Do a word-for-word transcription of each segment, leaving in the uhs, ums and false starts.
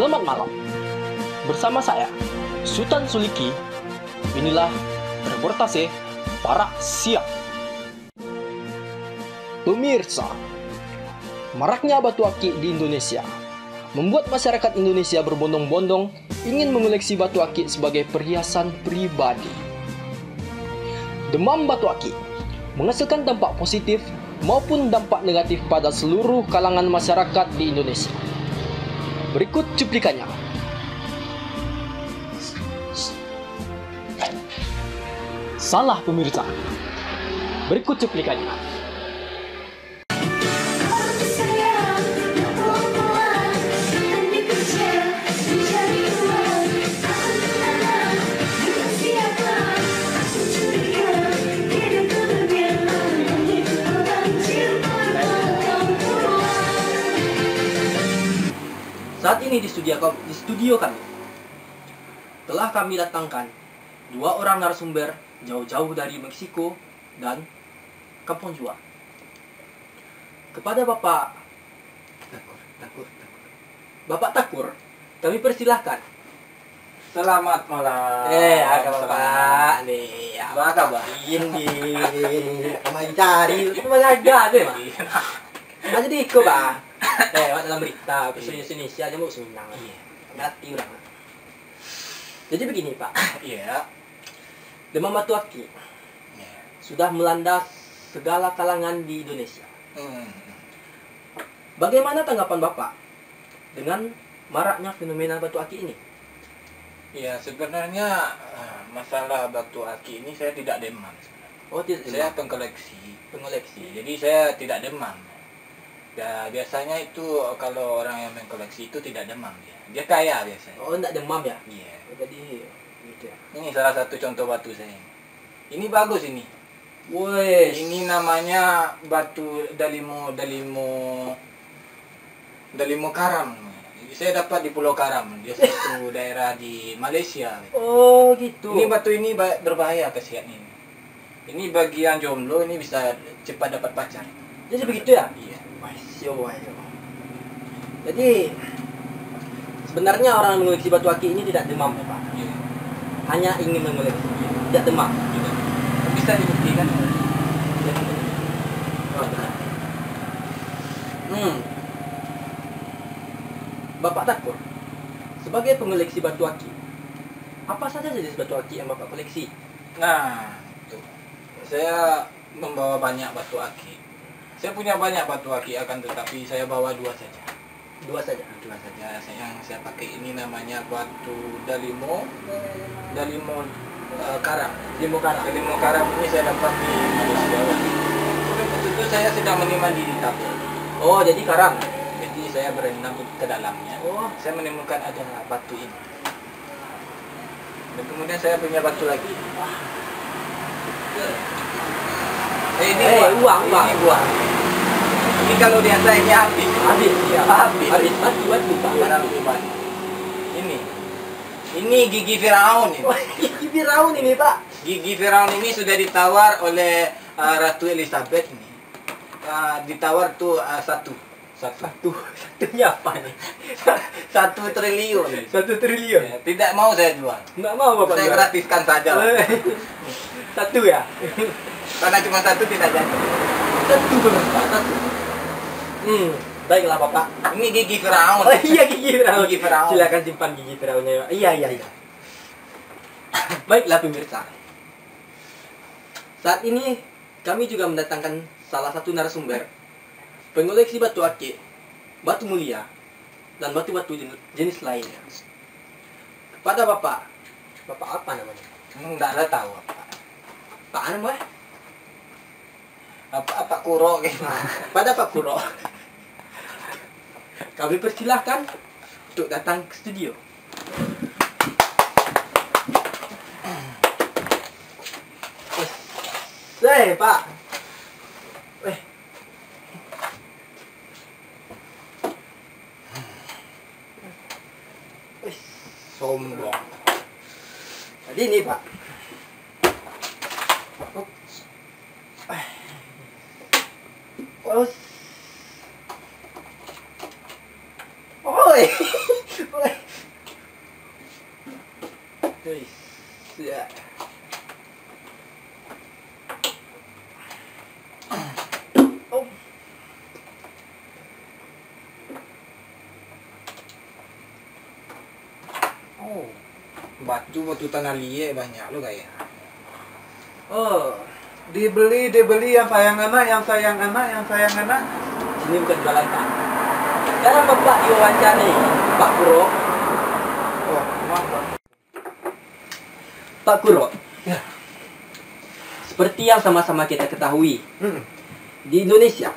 Selamat malam. Bersama saya, Sultan Suliki. Inilah reportase para siap. Pemirsa, maraknya batu akik di Indonesia membuat masyarakat Indonesia berbondong-bondong ingin mengoleksi batu akik sebagai perhiasan pribadi. Demam batu akik menghasilkan dampak positif maupun dampak negatif pada seluruh kalangan masyarakat di Indonesia. Berikut cuplikannya. Salah pemirsa. Berikut cuplikannya. Saat ini di studio, di studio kami telah kami datangkan dua orang narasumber jauh-jauh dari Meksiko dan Kampung Juar. Kepada Bapak Takur, Takur, Takur. Bapak Takur, kami persilahkan. Selamat malam. Eh, ada Bapak nih. Apa kabar? Ini kemarin cari, itu mengajar deh, Pak. Ada di Iko, Pak. Eh, dalam berita, presiden Indonesia aja mau seminang lagi. Mati orang. Jadi begini, Pak. Iya. Demam batu akik sudah melanda segala kalangan di Indonesia. Hmm. Bagaimana tanggapan Bapak dengan maraknya fenomena batu akik ini? Ya, sebenarnya masalah batu akik ini saya tidak demam. Oh, tidak. Saya pengkoleksi. Pengoleksi. Jadi saya tidak demam. Ya, biasanya itu kalau orang yang mengkoleksi itu tidak demam dia. Dia kaya biasanya. Oh, enggak demam ya? Iya. Oh, jadi gitu ya. Ini salah satu contoh batu saya. Ini bagus ini. Woi, Ini namanya batu Dalimo Dalimo Dalimo Karam. Saya dapat di Pulau Karam. Dia satu daerah di Malaysia. oh gitu. Ini batu ini ba- berbahaya kesehatan ini. Ini bagian jomblo ini bisa cepat dapat pacar. Jadi begitu ya? Iya. Wah, yo, wah, yo. Jadi sebenarnya orang yang mengoleksi batu akik ini tidak demam ya, Pak. Iya. Hanya ingin mengoleksi, tidak demam. Tidak. Bisa dibuktikan. Oh, benar. Hmm. Bapak Takur, sebagai pengoleksi batu akik, apa saja jenis batu akik yang Bapak koleksi? Nah, itu. Saya membawa banyak batu akik. Saya punya banyak batu akik akan tetapi saya bawa dua saja. Dua saja. Dua saja. Saya yang saya pakai ini namanya batu Dalimo Dalimo uh, Karam. Dalimo Karam. Dalimo Karam ini saya dapat di Malaysia. Waktu itu saya sedang menikmati di tapir. Oh, jadi karang. Jadi saya berenang ke dalamnya. Oh, Saya menemukan ada batu ini. Dan kemudian saya punya batu lagi. Eh, ini Eh, buah. uang, uang. Ini buah. Ini kalau di atas ini habis. habis ya. Habis. Habis batu batu Pak. Barang hebat. Ini. Ini gigi Firaun ini. Wah, gigi Firaun ini, Pak. Gigi Firaun ini sudah ditawar oleh uh, Ratu Elizabeth ini. Uh, ditawar tuh uh, satu. Satu. Satu, satunya apa nih? Satu triliun. Satu triliun. Ya, tidak mau saya jual. Nggak mau Bapak. Saya jual? gratiskan saja. Satu ya? Karena cuma satu tidak jadi. Satu benar, Pak. Satu. Hmm, baiklah Bapak. Ini gigi Firaun. Oh iya, gigi Firaun. Gigi Firaun. Silakan simpan gigi Firaunnya. Pak. Iya, iya, iya. Baiklah pemirsa. Saat ini kami juga mendatangkan salah satu narasumber pengoleksi batu akik, batu mulia, dan batu-batu jenis, jenis lainnya. Kepada Bapak, Bapak apa namanya? Enggak ada tahu apa. Pak namanya? Apa apa kuro gitu. Pada Pak Kuro, kami persilahkan untuk datang ke studio. Eh, Pak. Eh. Eh, sombong. Jadi ini, Pak. Oh. Oi. Oi. Batu batu tanah liat banyak lo kayak. Oh, dibeli dibeli yang sayang anak, yang sayang anak, yang sayang anak. Ini bukan jualan Pak. Sekarang Bapak diwawancari Pak Kuro. Oh, maaf Pak. Pak Kuro. Ya. Seperti yang sama-sama kita ketahui, Hmm. di Indonesia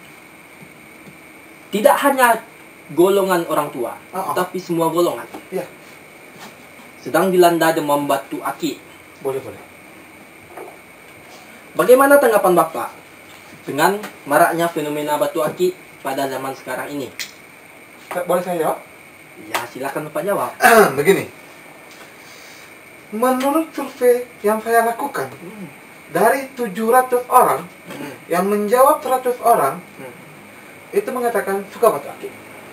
tidak hanya golongan orang tua, Oh, oh. tapi semua golongan Ya, sedang dilanda demam batu akik. boleh boleh. Bagaimana tanggapan Bapak dengan maraknya fenomena batu akik pada zaman sekarang ini? Boleh saya jawab? Ya, silakan Bapak jawab. Begini. Menurut survei yang saya lakukan, Hmm. dari tujuh ratus orang Hmm. yang menjawab seratus orang Hmm. itu mengatakan suka batu akik.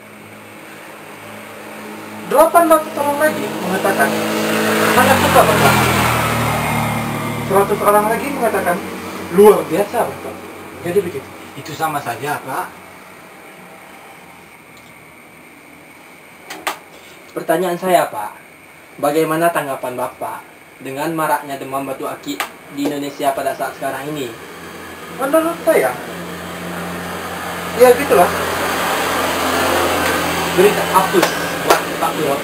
delapan ratus orang lagi mengatakan sangat suka batu akik. seratus orang lagi mengatakan luar biasa batu akik. Jadi begitu. Itu sama saja Pak. Pertanyaan saya, Pak, bagaimana tanggapan Bapak dengan maraknya demam batu akik di Indonesia pada saat sekarang ini? Menurut saya, ya gitulah. Berita hapus buat Pak Kuro.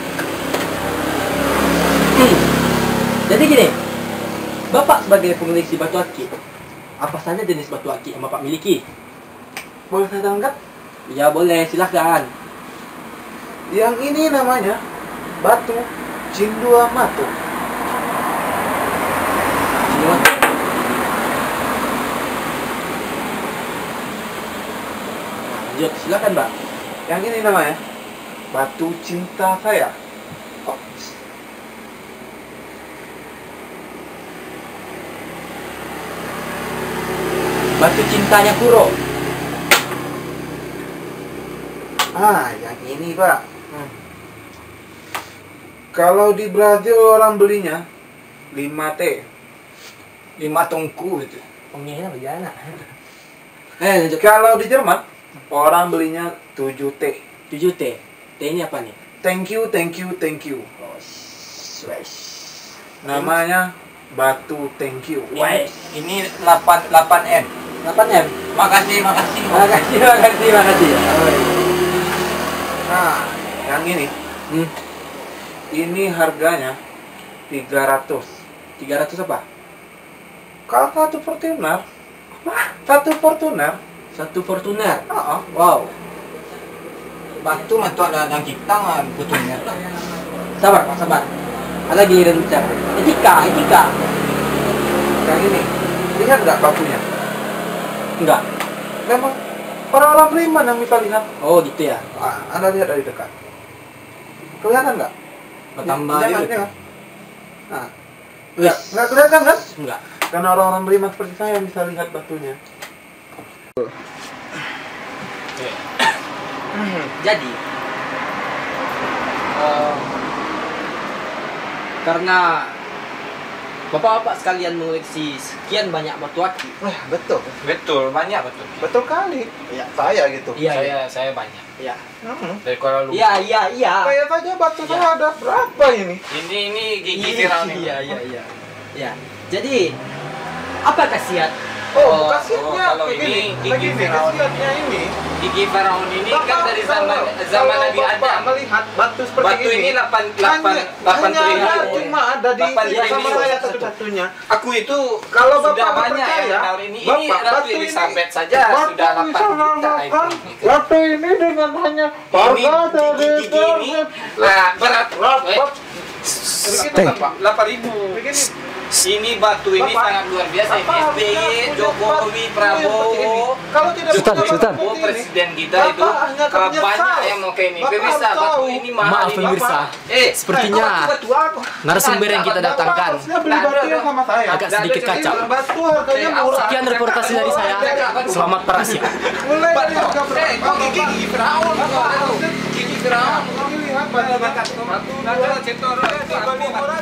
Hmm. Jadi gini, Bapak sebagai pemilik si batu akik, apa saja jenis batu akik yang Bapak miliki? Boleh saya tanggap? Ya boleh, silahkan. Yang ini namanya batu Cindua Matu. Semua. Lanjut, silahkan Mbak. Yang ini namanya batu cinta saya. Oh, Batu cintanya Kuro. ah, yang ini Pak. Hmm. Kalau di Brazil orang belinya lima T. Lima tongku itu. Pengiranya bagaimana? Eh, lanjut. Kalau di Jerman orang belinya tujuh T. tujuh T. T ini apa nih? Thank you, thank you, thank you. Oh, swesh. Namanya batu thank you. Wes. Ini delapan delapan M. delapan M. Makasih, makasih. Makasih, makasih, makasih. Nah, yang ini, Hmm. ini harganya tiga ratus. tiga ratus apa? Kalau satu Fortuner, satu Fortuner, Satu Fortuner. oh, Wow. Batu matu ada yang kita nggak betulnya. Sabar, Pak, sabar. Ada giliran bicara. Etika, etika. yang ini, lihat nggak batunya? Enggak. Memang orang-orang beriman yang bisa lihat. Oh, gitu ya. Ah, Anda lihat dari dekat. Kelihatan nggak? Bertambah Jangan, itu. jangan. Nah, Wis. nggak, nggak kelihatan kan? Enggak. Karena orang-orang beriman seperti saya yang bisa lihat batunya. Jadi, eh, karena bapak-bapak sekalian mengoleksi sekian banyak batu akik. Wah, betul. Betul, banyak betul. Betul kali. Iya. Saya gitu. Iya, saya iya. saya banyak. Iya. Hmm. Dari Kuala Lumpur. Iya, iya, iya. Kayak saja batu Iya. saya ada berapa ini? Ini ini gigi Iya, viral nih. iya, iya, iya. Iya. Jadi, apa khasiat? Oh, Oh, khasiatnya oh, kalau begini. ini gigi Begini Firaun. khasiatnya ini. Gigi Firaun ini kan Bapak, dari zaman kalau- zaman kalau Nabi Bapak Adam. melihat batu seperti Batu ini ini. delapan delapan hanya, delapan hanya ada, triliun. cuma ada di delapan sama triliun. saya satu-satunya. Aku itu Kalau sudah Bapak nggak banyak yang percaya, kenal ini. Ini Bapak, Ratu batu ini- Elizabeth saja Batu sudah delapan bisa juta mengangkat itu. batu ini dengan hanya Ini harga dari gigi ini nah berat eh, delapan ribu. Begini. Ini batu ini Bapak, sangat luar biasa. Ini Bapak S B Y, punya Jokowi, batu yang Prabowo. seperti ini. Kalau tidak Sultan, punya Sultan. batu Oh, seperti ini, presiden kita Bapak itu hanya akan uh, banyak menyesal. yang mau kayak ini. Bapak Pemirsa, harus batu tahu. ini mahal Maaf, ini. pemirsa. Eh, Sepertinya eh, batu apa? narasumber yang kita Bapak, datangkan Harusnya beli batu yang sama saya. agak sedikit Ada- kacau. Batu harganya Eh, murah. Sekian reportase dari saya. Selamat parasia. Mulai dari harga Eh, berapa? kok gigi gigi Firaun? Bapak harusnya Gigi Firaun. Kami lihat batu batu batu Nada cetor. dibanding murah